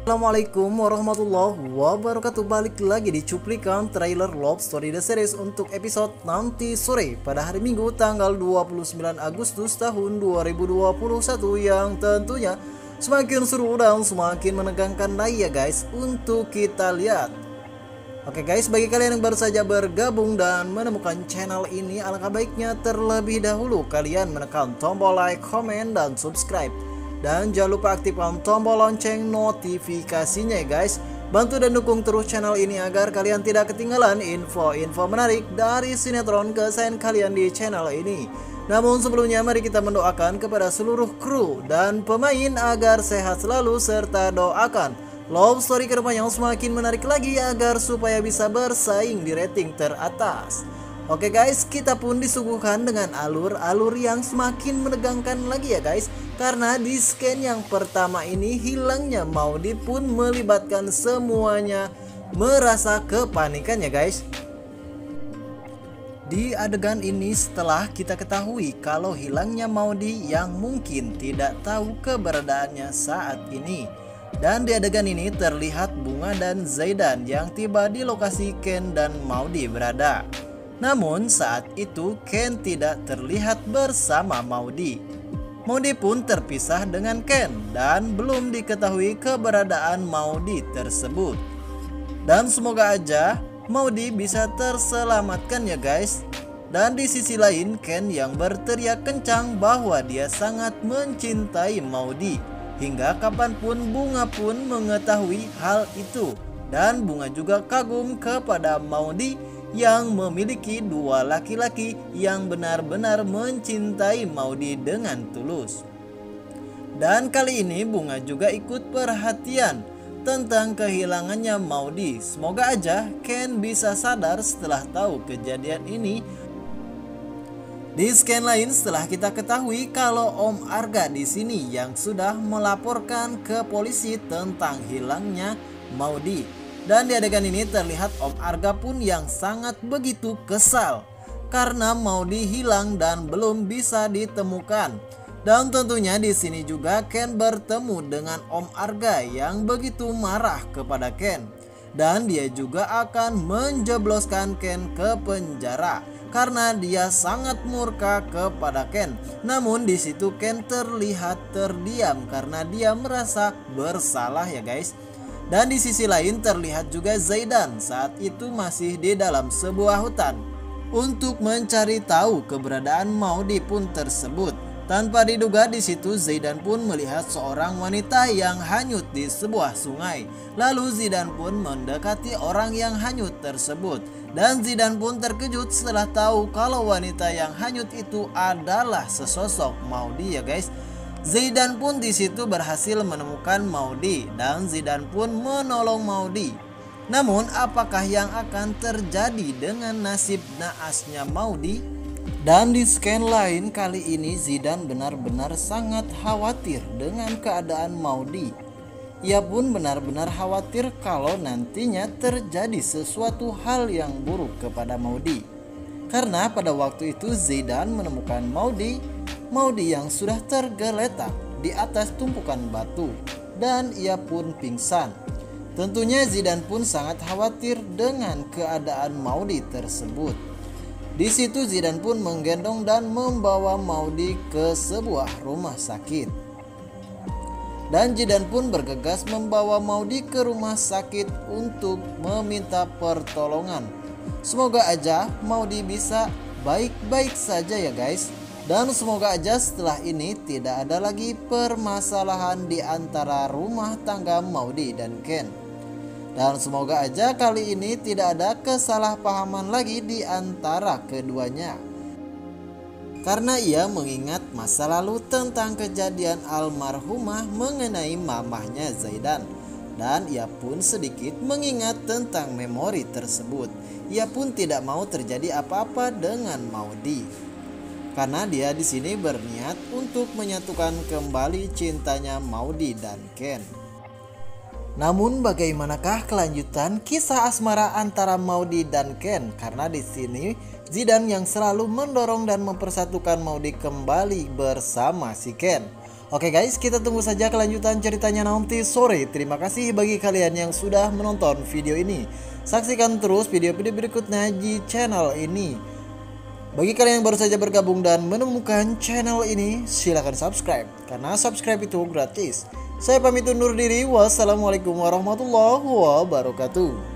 Assalamualaikum warahmatullahi wabarakatuh. Balik lagi di cuplikan trailer Love Story The Series untuk episode nanti sore pada hari Minggu tanggal 29 Agustus tahun 2021 yang tentunya semakin seru dan semakin menegangkan lagi ya guys untuk kita lihat. Oke guys, bagi kalian yang baru saja bergabung dan menemukan channel ini, alangkah baiknya terlebih dahulu kalian menekan tombol like, comment, dan subscribe. Dan jangan lupa aktifkan tombol lonceng notifikasinya ya guys. Bantu dan dukung terus channel ini agar kalian tidak ketinggalan info-info menarik dari sinetron kesayangan kalian di channel ini. Namun sebelumnya mari kita mendoakan kepada seluruh kru dan pemain agar sehat selalu serta doakan Love Story kedepannya semakin menarik lagi agar supaya bisa bersaing di rating teratas. Oke guys, kita pun disuguhkan dengan alur-alur yang semakin menegangkan lagi ya guys. Karena di scan yang pertama ini hilangnya Maudy pun melibatkan semuanya merasa kepanikan ya guys. Di adegan ini setelah kita ketahui kalau hilangnya Maudy yang mungkin tidak tahu keberadaannya saat ini. Dan di adegan ini terlihat Bunga dan Zaidan yang tiba di lokasi Ken dan Maudy berada. Namun saat itu Ken tidak terlihat bersama Maudy. Maudy pun terpisah dengan Ken dan belum diketahui keberadaan Maudy tersebut. Dan semoga aja Maudy bisa terselamatkan ya guys. Dan di sisi lain Ken yang berteriak kencang bahwa dia sangat mencintai Maudy. Hingga kapanpun Bunga pun mengetahui hal itu. Dan Bunga juga kagum kepada Maudy yang memiliki dua laki-laki yang benar-benar mencintai Maudy dengan tulus. Dan kali ini Bunga juga ikut perhatian tentang kehilangannya Maudy. Semoga aja Ken bisa sadar setelah tahu kejadian ini. Di scan lain setelah kita ketahui kalau Om Arga di sini yang sudah melaporkan ke polisi tentang hilangnya Maudy. Dan di adegan ini terlihat Om Arga pun yang sangat begitu kesal karena Maudy hilang dan belum bisa ditemukan. Dan tentunya di sini juga Ken bertemu dengan Om Arga yang begitu marah kepada Ken. Dan dia juga akan menjebloskan Ken ke penjara karena dia sangat murka kepada Ken. Namun di situ Ken terlihat terdiam karena dia merasa bersalah ya guys. Dan di sisi lain terlihat juga Zaidan saat itu masih di dalam sebuah hutan untuk mencari tahu keberadaan Maudy pun tersebut. Tanpa diduga di situ Zaidan pun melihat seorang wanita yang hanyut di sebuah sungai. Lalu Zaidan pun mendekati orang yang hanyut tersebut. Dan Zaidan pun terkejut setelah tahu kalau wanita yang hanyut itu adalah sesosok Maudy ya guys. Zaidan pun di situ berhasil menemukan Maudy dan Zaidan pun menolong Maudy. Namun apakah yang akan terjadi dengan nasib naasnya Maudy? Dan di scan lain kali ini Zaidan benar-benar sangat khawatir dengan keadaan Maudy. Ia pun benar-benar khawatir kalau nantinya terjadi sesuatu hal yang buruk kepada Maudy. Karena pada waktu itu Zaidan menemukan Maudy yang sudah tergeletak di atas tumpukan batu dan ia pun pingsan. Tentunya Zaidan pun sangat khawatir dengan keadaan Maudy tersebut. Di situ Zaidan pun menggendong dan membawa Maudy ke sebuah rumah sakit. Dan Zaidan pun bergegas membawa Maudy ke rumah sakit untuk meminta pertolongan. Semoga aja Maudy bisa baik-baik saja ya guys. Dan semoga aja setelah ini tidak ada lagi permasalahan di antara rumah tangga Maudy dan Ken. Dan semoga aja kali ini tidak ada kesalahpahaman lagi di antara keduanya. Karena ia mengingat masa lalu tentang kejadian almarhumah mengenai mamahnya Zaidan. Dan ia pun sedikit mengingat tentang memori tersebut. Ia pun tidak mau terjadi apa-apa dengan Maudy. Karena dia di sini berniat untuk menyatukan kembali cintanya Maudy dan Ken. Namun bagaimanakah kelanjutan kisah asmara antara Maudy dan Ken? Karena di sini Zaidan yang selalu mendorong dan mempersatukan Maudy kembali bersama si Ken. Oke guys, kita tunggu saja kelanjutan ceritanya nanti sore. Terima kasih bagi kalian yang sudah menonton video ini. Saksikan terus video-video berikutnya di channel ini. Bagi kalian yang baru saja bergabung dan menemukan channel ini, silahkan subscribe, karena subscribe itu gratis. Saya pamit undur diri, wassalamualaikum warahmatullahi wabarakatuh.